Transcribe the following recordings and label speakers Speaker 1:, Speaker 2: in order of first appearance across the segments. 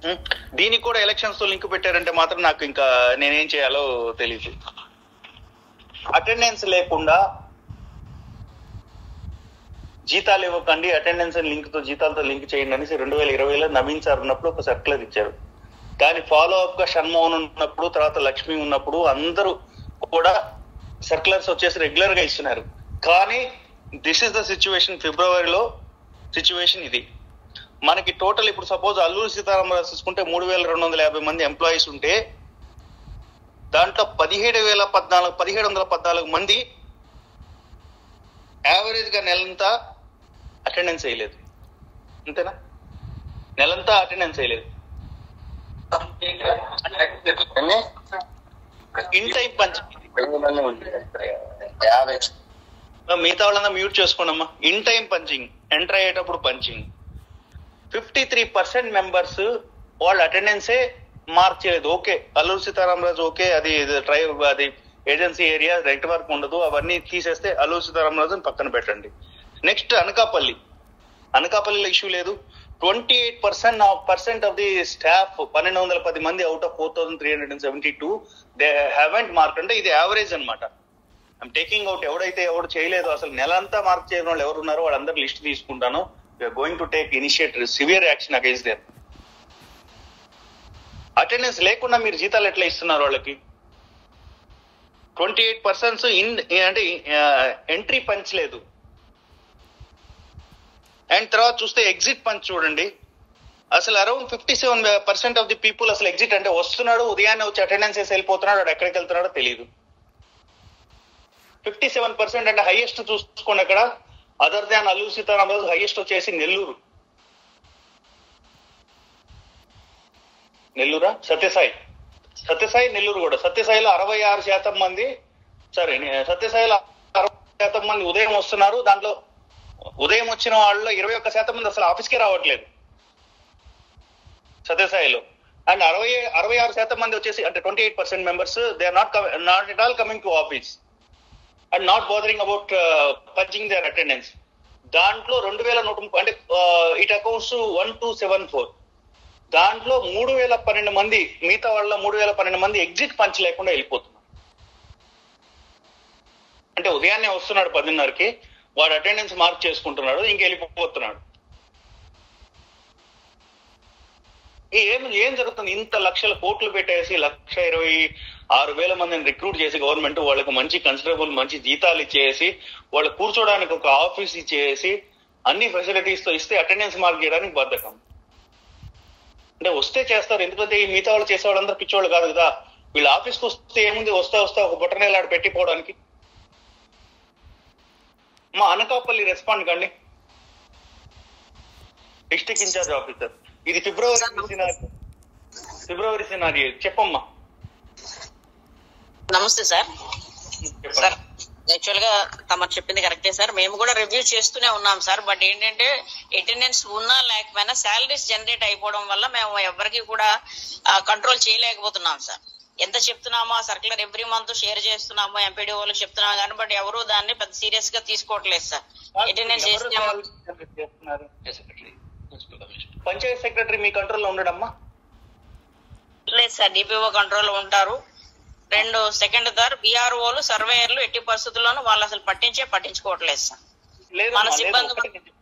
Speaker 1: దీనికి కూడా ఎలక్షన్స్ తో లింక్ పెట్టారంటే మాత్రం నాకు ఇంకా నేనేం చేయాలో తెలియదు. అటెండెన్స్ లేకుండా జీతాలు ఇవ్వకండి, అటెండెన్స్ జీతాలతో లింక్ చేయండి అనేసి 2020లో నవీన్ సార్ ఉన్నప్పుడు ఒక సర్క్యులర్ ఇచ్చారు. కానీ ఫాలో అప్ గా షణ్మోహన్ ఉన్నప్పుడు, తర్వాత లక్ష్మి ఉన్నప్పుడు అందరూ కూడా సర్క్యులర్స్ వచ్చేసి రెగ్యులర్ గా ఇస్తున్నారు. కానీ దిస్ ఇస్ ద సిచ్యువేషన్. ఫిబ్రవరిలో సిచ్యువేషన్ ఇది. మనకి టోటల్ ఇప్పుడు సపోజ్ అల్లూరి సీతారామరాజు చూసుకుంటే 3250 మంది ఎంప్లాయీస్ ఉంటే దాంట్లో 1714 మంది యావరేజ్ గా నెలంతా అటెండెన్స్ వేయలేదు. అంతేనా? నెలంతా అటెండెన్స్ వేయలేదు. In time punching. మిగతా వాళ్ళంతా మ్యూట్ చేసుకోండమ్మా. ఇన్ టైం పంచింగ్, ఎంటర్ అయ్యేటప్పుడు పంచింగ్. 53% మెంబర్స్ వాళ్ళ అటెండెన్సే మార్క్ చేయలేదు. ఓకే, అల్లూరు సీతారామరాజు ఓకే, అది ఏజెన్సీ ఏరియా, నెట్వర్క్ ఉండదు, అవన్నీ తీసేస్తే అల్లూరు సీతారామరాజుని పక్కన పెట్టండి. నెక్స్ట్ అనకాపల్లిలో ఇష్యూ లేదు. 28% ఆఫ్ ది స్టాఫ్ 1210 మంది out of 4372 they haven't mark. అంటే ఇది యావరేజ్ అనమాట. ఐమ్ టేకింగ్ అవుట్ ఎవడు చేయలేదు, అసలు నెలంతా మార్క్ చేయని వాళ్ళు ఎవరు ఉన్నారో వాళ్ళందరూ లిస్ట్ తీసుకుంటాను. We're going to take initiative severe action against their. Attendance లేకుండా మీరు జీతాలు ఎట్లా ఇస్తున్నారు వాళ్ళకి? 28% అంటే ఎంట్రీ పంచ్ లేదు. అండ్ తర్వాత చూస్తే ఎగ్జిట్ పంచ్ చూడండి. అసలు అరౌండ్ 57% ఆఫ్ ది పీపుల్ అసలు ఎగ్జిట్ అంటే వస్తున్నాడు, ఉదయాన్నే వచ్చి అటెండెన్స్ వేసి వెళ్ళిపోతున్నాడు, వాడు ఎక్కడికి వెళ్తున్నాడో తెలియదు. 57% అంటే హైయెస్ట్ చూసుకోండి అక్కడ. అదర్ దాన్ అల్లూరు సీతారామరాజు హైయెస్ట్ వచ్చేసి నెల్లూరా సత్యసాయి నెల్లూరు కూడా. సత్యసాయిలో 66% మంది సత్యసాయిలో 60% మంది ఉదయం వస్తున్నారు. దాంట్లో ఉదయం వచ్చిన వాళ్ళలో 21% మంది అసలు ఆఫీస్కే రావట్లేదు సత్యసాయిలో. అండ్ 66% మంది వచ్చేసి అంటే 28% members they are not at all coming to office and not bothering about punching their attendance. దాంట్లో 2130 అంటే ఇట్ అకౌంట్స్ 1274. దాంట్లో 3012 మంది, మిగతా వాళ్ళ 3012 మంది ఎగ్జిట్ పంచ్ లేకుండా వెళ్ళిపోతున్నారు. అంటే ఉదయాన్నే వస్తున్నాడు 10:30కి, వాడు అటెండెన్స్ మార్క్ చేసుకుంటున్నాడు, ఇంకెళ్ళిపోతున్నాడు. ఏం జరుగుతుంది? ఇంత లక్షల కోట్లు పెట్టేసి 1,26,000 మందిని రిక్రూట్ చేసి గవర్నమెంట్ వాళ్ళకి మంచి కన్సిడరబుల్ మంచి జీతాలు ఇచ్చేసి, వాళ్ళు కూర్చోడానికి ఒక ఆఫీస్ ఇచ్చేసి, అన్ని ఫెసిలిటీస్ తో ఇస్తే అటెండెన్స్ మార్క్ చేయడానికి బద్ధకం. అంటే వస్తే చేస్తారు, ఎందుకంటే ఈ మిగతా వాళ్ళు చేసే వాళ్ళందరూ పిచ్చోళ్ళు కాదు కదా. వీళ్ళు ఆఫీస్కి వస్తే ఏముంది, వస్తా ఒక బుట్టనేలాడు పెట్టిపోవడానికి. మా అనకాపల్లి రెస్పాండ్ కండి, డిస్ట్రిక్ట్ ఇన్ఛార్జ్ ఆఫీసర్. ఇది ఫిబ్రవరి సినారీ. చెప్పమ్మా.
Speaker 2: నమస్తే సార్. సార్ యాక్చువల్ గా తమరు చెప్పింది కరెక్టే సార్. మేము కూడా రివ్యూ చేస్తూనే ఉన్నాం సార్. బట్ ఏంటంటే అటెండెన్స్ ఉన్నా లేకపోయినా శాలరీస్ జనరేట్ అయిపోవడం వల్ల మేము ఎవరికి కూడా కంట్రోల్ చేయలేకపోతున్నాం సార్. ఎంత చెప్తున్నామో సర్క్యులర్ ఎవ్రీ మంత్ షేర్ చేస్తున్నాము, ఎంపీడీ వాళ్ళకి చెప్తున్నాం కానీ బట్ ఎవరు దాన్ని పెద్ద సీరియస్ గా తీసుకోవట్లేదు సార్. అటెండెన్స్
Speaker 1: పంచాయత్ సెక్రటరీ మీ కంట్రోల్లో ఉండడమ్మా?
Speaker 2: లేదు సార్, డిపిఓ కంట్రోల్ ఉంటారు. సెకండ్ సార్ బీఆర్ఓలు సర్వేయర్లు ఎట్టి పరిస్థితుల్లోనూ వాళ్ళు అసలు పట్టించుకోవట్లేదు సార్. మన సిబ్బంది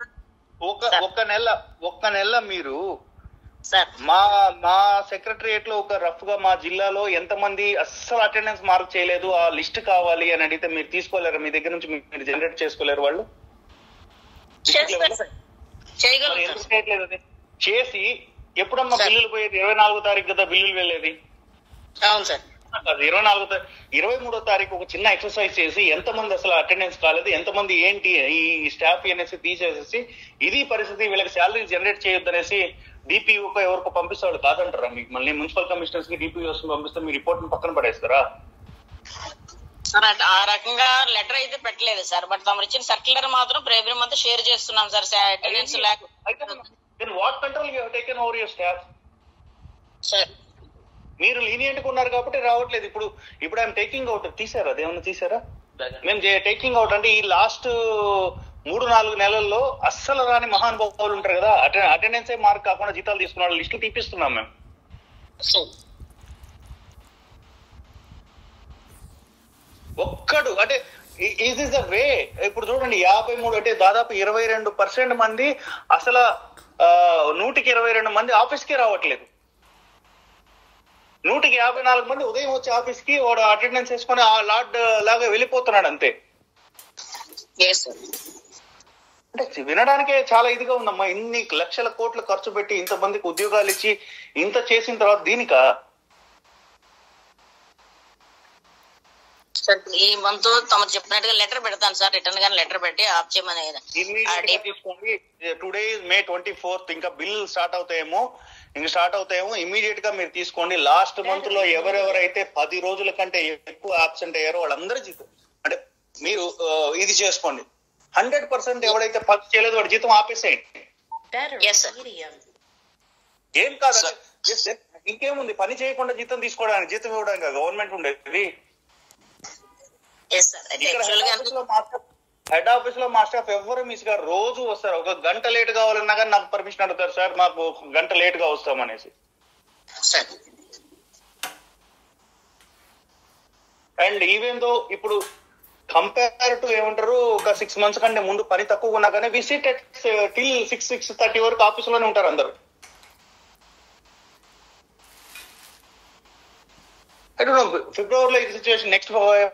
Speaker 1: ఒక్క నెల మీరు మా సెక్రటరియట్ లో ఒక రఫ్ గా మా జిల్లాలో ఎంతమంది అస్సలు అటెండెన్స్ మార్క్ చేయలేదు, ఆ లిస్ట్ కావాలి అని అడిగితే మీరు తీసుకోలేరు? మీ దగ్గర నుంచి మీరు జనరేట్ చేసుకోలేరు? వాళ్ళు చేయట్లేదు. అది చేసి ఎప్పుడమ్మా బిల్లులు పోయేది? 24వ తారీఖు కదా బిల్లులు వెళ్ళేది.
Speaker 2: అవును సార్.
Speaker 1: 23వ తారీఖు ఒక చిన్న ఎక్సర్సైజ్ చేసి ఎంతమంది అసలు అటెండెన్స్ కాలేదు, ఎంతమంది ఏంటి ఈ స్టాఫ్ అనేసి తీసేసేసి ఇది పరిస్థితి, వీళ్ళకి శాలరీ జనరేట్ చేయొద్దు అనేసి డిపిఓకో ఎవరికో పంపిస్తే వాళ్ళు కాదంటారా? మీకు మళ్ళీ మున్సిపల్ కమిషనర్స్ కి డిపిఓస్ పంపిస్తే మీ రిపోర్ట్ పక్కన పడేస్తారా?
Speaker 2: సార్ ఆ రకంగా లెటర్ అయితే పెట్టలేదు సార్. బట్ తమరు ఇచ్చిన సర్క్యులర్ మాత్రం ఎవ్రీ మంత్ షేర్ చేస్తున్నాం sir. Attendance
Speaker 1: what control you have taken over your staff
Speaker 2: sir?
Speaker 1: మీరు లీనియంట్ గా ఉన్నారు కాబట్టి రావట్లేదు. ఇప్పుడు ఐఎమ్ టేకింగ్ అవుట్ తీసారా? అదేమన్నా తీసారా? మేము టేకింగ్ అవుట్ అంటే ఈ లాస్ట్ 3-4 నెలల్లో అస్సలు రాని మహానుభావులు ఉంటారు కదా, అటెండెన్సే మార్క్ కాకుండా జీతాలు తీసుకున్న వాళ్ళ లిస్టు తీపిస్తున్నాం మేము. ఒక్కడు అంటే ఈజ్ ఇస్ ద వే. ఇప్పుడు చూడండి 53 అంటే దాదాపు 22% మంది అసలు 122 మంది ఆఫీస్కే రావట్లేదు. 154 మంది ఉదయం వచ్చి ఆఫీస్ కి వాడు అటెండెన్స్ వేసుకొని ఆ లార్డ్ లాగా వెళ్ళిపోతున్నాడు అంతే. అంటే వినడానికే చాలా ఇదిగా ఉందమ్మా. ఇన్ని లక్షల కోట్లు ఖర్చు పెట్టి ఇంతమందికి ఉద్యోగాలు ఇచ్చి ఇంత చేసిన తర్వాత దీనికా?
Speaker 2: సార్ ఈ మంత్ తమరు చెప్పినట్టుగా లెటర్ పెడతాను సార్, రిటర్న్ గానీ లెటర్ పెట్టి ఆప్ చేయమని.
Speaker 1: తీసుకోండి. టుడే మే 24, ఇంకా బిల్ స్టార్ట్ అవుతాయేమో ఇమీడియట్ గా మీరు తీసుకోండి. లాస్ట్ మంత్ లో ఎవరెవరైతే 10 రోజుల కంటే ఎక్కువ ఆబ్సెంట్ అయ్యారో వాళ్ళందరూ జీతం అంటే మీరు ఇది చేసుకోండి. 100% ఎవరైతే పని చేయలేదు వాడి జీతం ఆపేసేయండి. ఏం కాదు, ఇంకేముంది, పని చేయకుండా జీతం తీసుకోవడానికి, జీతం ఇవ్వడానికి గవర్నమెంట్ ఉండేది. హెడ్ ఆఫీస్ లో మా స్టాఫ్ ఎవరు మిస్ గారు రోజు వస్తారు. 1 గంట లేట్ కావాలన్నా కానీ నాకు పర్మిషన్ అడుగుతారు, సార్ మాకు 1 గంట లేట్ గా వస్తామనేసి. అండ్ ఈవెన్ దో ఇప్పుడు కంపేర్ టు ఏమంటారు, ఒక 6 months కంటే ముందు పని తక్కువ ఉన్నా కానీ విజిట్ టిల్ 6-6:30 వరకు ఆఫీసులోనే ఉంటారు అందరు. ఫిబ్రవరిలో ఇది సిచ్యువేషన్. నెక్స్ట్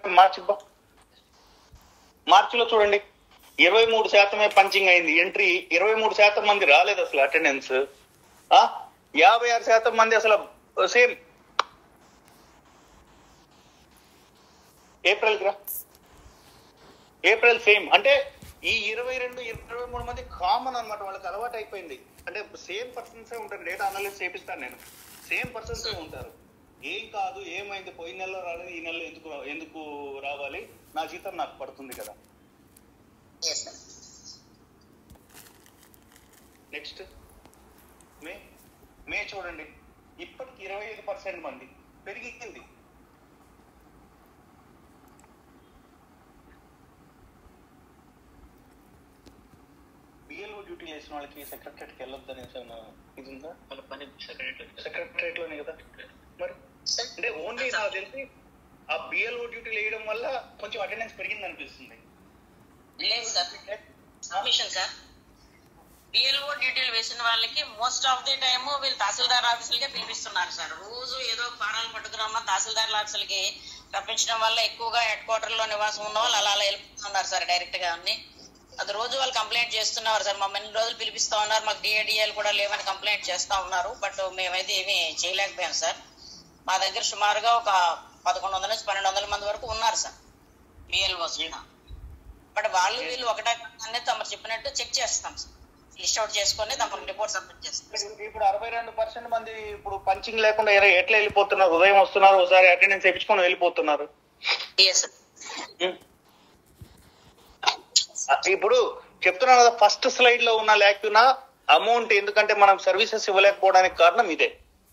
Speaker 1: మార్చిలో చూడండి 23% పంచింగ్ అయింది. ఎంట్రీ 23% మంది రాలేదు అసలు అటెండెన్స్. 56% మంది అసలు సేమ్. April same. అంటే ఈ 22-23 మంది కామన్ అనమాట, వాళ్ళకి అలవాటు అయిపోయింది. అంటే సేమ్ పర్సన్సే ఉంటారు. డేటా అనాలిసిస్ చేపిస్తాను నేను, సేమ్ పర్సన్సే ఉంటారు. ఏం కాదు, ఏమైంది, పోయిన నెలలో రాలేదు, ఈ నెలలో ఎందుకు రావాలి, నా జీతం నాకు పడుతుంది కదా. నెక్స్ట్ మే చూడండి, ఇప్పటికి 25% మంది పెరిగింది. బిఎల్ఓ డ్యూటీ చేసిన వాళ్ళకి సెక్రటరేట్కి వెళ్ళొద్దని ఇది ఉందా? వాళ్ళ పని సెక్రటరేట్ లోనే కదా. మరి అంటే ఓన్లీ నాకు తెలిసి ఆ బిఎల్ఓ డ్యూటీలు వేయడం వల్ల కొంచెం అటెండెన్స్ పెరిగింది అనిపిస్తుంది.
Speaker 2: లేదు సార్, బిఎల్ఓ డ్యూటీలు వేసిన వాళ్ళకి మోస్ట్ ఆఫ్ ది టైమ్ వీళ్ళు తహసీల్దార్ ఆఫీసులకే పిలిపిస్తున్నారు సార్. రోజు ఏదో ఫారాలు పట్టుకురమ్మా తహసీల్దార్ ఆఫీసులకి రప్పించడం వల్ల ఎక్కువగా హెడ్ క్వార్టర్ లో నివాసం ఉన్న వాళ్ళు అలా వెళ్ళిపోతున్నారు సార్ డైరెక్ట్ గా. అన్ని అది రోజు వాళ్ళు కంప్లైంట్ చేస్తున్నారు సార్, మమ్మల్ని రోజులు పిలిపిస్తా ఉన్నారు, మాకు డిఏడిఎల్ కూడా లేవని కంప్లైంట్ చేస్తా ఉన్నారు. బట్ మేమైతే ఏమీ చేయలేకపోయాం సార్. మా దగ్గర సుమారుగా ఒక 1100 నుంచి 1200 మంది వరకు ఉన్నారు సార్ బిఎల్ఓస్. బట్ వాళ్ళు వీళ్ళు ఒకటే తమరు చెప్పినట్టు చెక్ చేస్తాం సార్, లిస్ట్ అవుట్ చేసుకొని తమకు రిపోర్ట్ సబ్మిట్ చేస్తాం.
Speaker 1: ఇప్పుడు 62% మంది ఇప్పుడు పంచింగ్ లేకుండా ఎట్లా వెళ్ళిపోతున్నారు, ఉదయం వస్తున్నారు, ఒకసారి అటెండెన్స్ వేయించుకొని వెళ్ళిపోతున్నారు. ఇప్పుడు చెప్తున్నాను కదా, ఫస్ట్ స్లైడ్ లో ఉన్న లేకున్నా అమౌంట్, ఎందుకంటే మనం సర్వీసెస్ ఇవ్వలేకపోవడానికి కారణం ఇదే.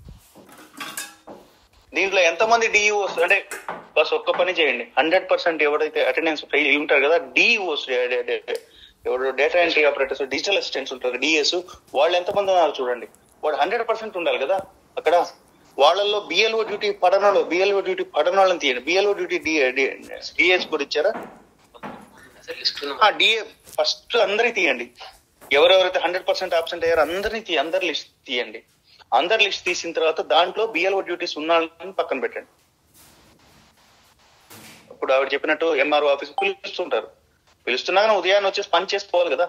Speaker 1: దీంట్లో ఎంతమంది డిఈఓస్ అంటే బస్ ఒక్క పని చేయండి, 100% ఎవరైతే అటెండెన్స్ ఫెయిల్ ఉంటారు కదా, డిఈఓస్ ఎవరు data entry operators, digital assistants ఉంటారు, డిఎస్, వాళ్ళు ఎంతమంది ఉన్నారు చూడండి. వాడు 100% ఉండాలి కదా అక్కడ. వాళ్ళల్లో బిఎల్ఓ డ్యూటీ పడనోళ్ళు తీయండి. బిఎల్ఓ డ్యూటీ డిఎస్ కూడా ఇచ్చారా? డిఏ ఫస్ట్ అందరి తీయండి. ఎవరెవరైతే 100% ఆబ్సెంట్ అయ్యారో అందరి లిస్ట్ తీయండి. అందరి లిస్ట్ తీసిన తర్వాత దాంట్లో బిఎల్ఓ డ్యూటీస్ ఉన్నాళ్ళని పక్కన పెట్టండి. ఇప్పుడు ఆవిడ చెప్పినట్టు ఎంఆర్ఓ ఆఫీస్ పిలుస్తున్నా ఉదయాన్నే వచ్చేసి పని చేసుకోవాలి కదా.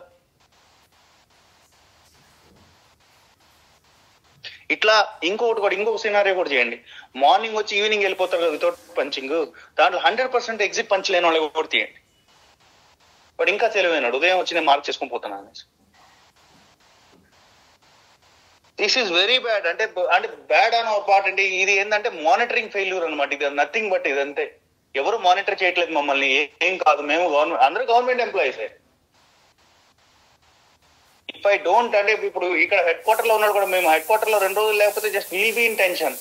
Speaker 1: ఇట్లా ఇంకొక సినారియో కూడా చేయండి. మార్నింగ్ వచ్చి ఈవినింగ్ వెళ్ళిపోతారు కదా వితౌట్ పంచింగ్, దాంట్లో 100% ఎగ్జిట్ పంచ్ లేని వాళ్ళు కూడా తీయండి. వాడు ఇంకా తెలివైనాడు, ఉదయం వచ్చి నేను మార్క్ చేసుకొని పోతాను అనేసి. This is very bad. అంటే బ్యాడ్ ఆన్ అవర్ పార్ట్. అంటే ఇది ఏంటంటే మానిటరింగ్ ఫెయిల్యూర్ అనమాట. ఇది నథింగ్ బట్ ఇదంతే. ఎవరు మానిటర్ చేయట్లేదు మమ్మల్ని. ఏం కాదు, మేము అందరూ గవర్నమెంట్ ఎంప్లాయీసే. ఇఫ్ ఐ డోంట్, అంటే ఇప్పుడు ఇక్కడ హెడ్ క్వార్టర్ లో ఉన్నాడు కూడా, మేము హెడ్ క్వార్టర్ లో 2 రోజులు లేకపోతే just will be in tension.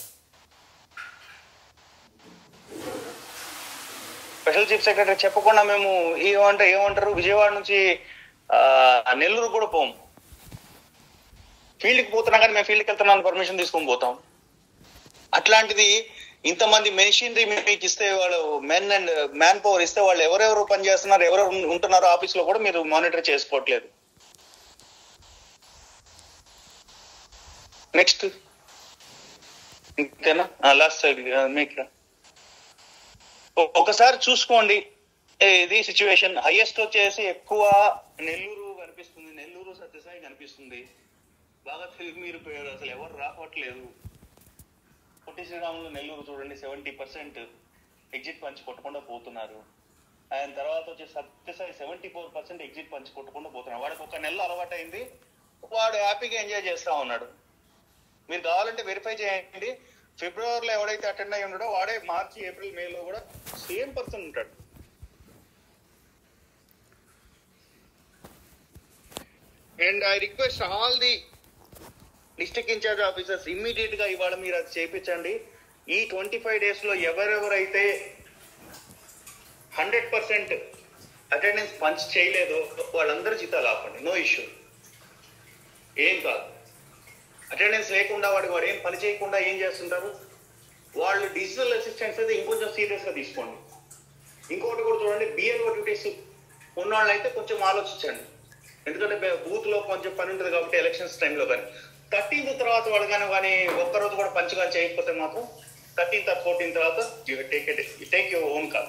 Speaker 1: Special chief secretary చెప్పకుండా మేము ఏమంటారు విజయవాడ నుంచి నెల్లూరు కూడా పోం. ఫీల్డ్కి పోతున్నా కానీ మేము ఫీల్డ్కి వెళ్తున్నాను పర్మిషన్ తీసుకొని పోతాం. అట్లాంటిది ఇంతమంది మెషినరీ మీకు ఇస్తే, వాళ్ళు మ్యాన్ పవర్ ఇస్తే వాళ్ళు ఎవరెవరు పని చేస్తున్నారు, ఎవరెవరు ఉంటున్నారో ఆఫీస్ లో కూడా మీరు మానిటర్ చేసుకోవట్లేదు. నెక్స్ట్ ఇంతేనా? లాస్ట్ మీకు ఒకసారి చూసుకోండి ఇది సిచ్యువేషన్. హైయెస్ట్ వచ్చేసి ఎక్కువ నెల్లూరు కనిపిస్తుంది, నెల్లూరు సత్యసాయి కనిపిస్తుంది. బాగా తిరిగిపోయారు, అసలు ఎవరు రావట్లేదు. పొట్టి శ్రీరాములు నెల్లూరు చూడండి 70% ఎగ్జిట్ పంచి కొట్టకుండా పోతున్నారు. ఆయన తర్వాత వచ్చే సత్యసాయి 74% ఎగ్జిట్ పంచి కొట్టకుండా పోతున్నారు. వాడికి ఒక నెల అలవాటు అయింది, వాడు హ్యాపీగా ఎంజాయ్ చేస్తా ఉన్నాడు. మీరు కావాలంటే వెరిఫై చేయండి. ఫిబ్రవరిలో ఎవడైతే అటెండ్ అయ్యి ఉన్నాడో వాడే మార్చి, ఏప్రిల్, మేలో కూడా సేమ్ పర్సన్ ఉంటాడు. And I request all the district in-charge officers immediate గా ఇవాళ మీరు అది చేయించండి. ఈ 25 days లో ఎవరెవరైతే 100% అటెండెన్స్ పంచ్ చేయలేదో వాళ్ళందరూ జీతాలు ఆపండి. నో ఇష్యూ, ఏం కాదు. అటెండెన్స్ లేకుండా వాడు ఏం పని చేయకుండా ఏం చేస్తుంటారు వాళ్ళు. డిజిటల్ అసిస్టెంట్స్ అయితే ఇంకొంచెం సీరియస్ గా తీసుకోండి. ఇంకొకటి కూడా చూడండి, బిఎల్ఓ డ్యూటీస్ ఉన్న వాళ్ళైతే కొంచెం ఆలోచించండి. ఎందుకంటే బూత్ లో కొంచెం పని ఉంటుంది కాబట్టి ఎలక్షన్స్ టైంలో. కానీ 13th తర్వాత వాళ్ళు కానీ ఒక్కరోజు కూడా పంచగా చేయకపోతే మాత్రం 13th or 14th తర్వాత take your own call.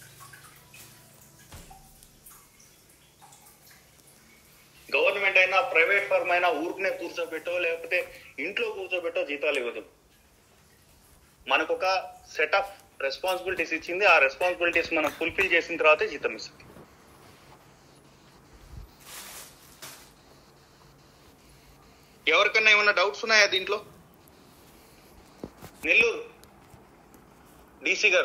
Speaker 1: Government అయినా ప్రైవేట్ ఫర్మ్ అయినా ఊరికనే కూర్చోబెట్టో లేకపోతే ఇంట్లో కూర్చోబెట్టో జీతాలు ఇవ్వదు. మనకు ఒక సెట్ ఆఫ్ రెస్పాన్సిబిలిటీస్ ఇచ్చింది, ఆ రెస్పాన్సిబిలిటీస్ మనం ఫుల్ఫిల్ చేసిన తర్వాతే జీతం ఇస్తుంది. ఎవరికన్నా ఏమన్నా డౌట్స్ ఉన్నాయా దీంట్లో? నెల్లూరు డీసీ గారు.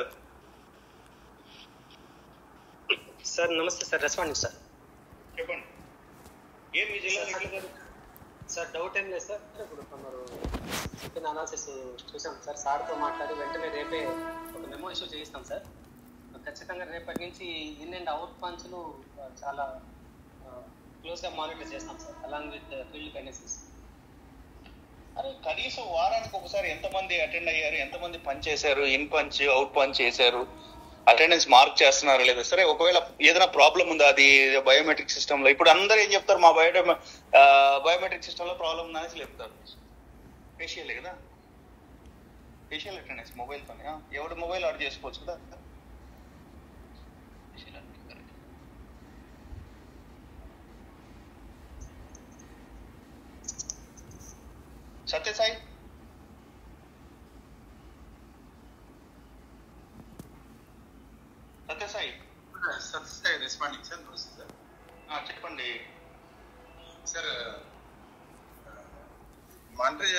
Speaker 3: సార్ నమస్తే సార్, రెస్పాండింగ్ సార్.
Speaker 1: చెప్పండి, ఏం మీ జిల్లా
Speaker 3: సార్? డౌట్ ఏం లేదు సార్. ఇప్పుడు కొందరు చెప్పిన అనాలిసిస్ చూసాం సార్. సార్తో మాట్లాడి వెంటనే రేపే ఒక మెమో ఇష్యూ చేయిస్తాం సార్. ఖచ్చితంగా రేపటి నుంచి ఇన్ అండ్ అవుట్ పంచ్లు చాలా క్లోజ్గా మానిటర్ చేస్తాం sir, along with field connections.
Speaker 1: అరే కనీసం వారానికి ఒకసారి ఎంతమంది అటెండ్ అయ్యారు, ఎంతమంది పంచ్ చేశారు, ఇన్ పంచ్ అవుట్ పంచ్ చేశారు, అటెండెన్స్ మార్క్ చేస్తున్నారు లేదా? సరే ఒకవేళ ఏదైనా ప్రాబ్లం ఉందా అది బయోమెట్రిక్ సిస్టమ్ లో? ఇప్పుడు అందరూ ఏం చెప్తారు, మా బయోమెట్రిక్ సిస్టమ్ లో ప్రాబ్లం ఉందని చెప్తారు. ఫేషియల్ కదా, ఫేషియల్ అటెండెన్స్ మొబైల్ తోనే, ఎవడు మొబైల్ ఆర్డర్ చేసుకోవచ్చు కదా. Satyasai
Speaker 4: Satyasai responding sir.
Speaker 1: చెప్పండి
Speaker 4: సార్. మానిటర్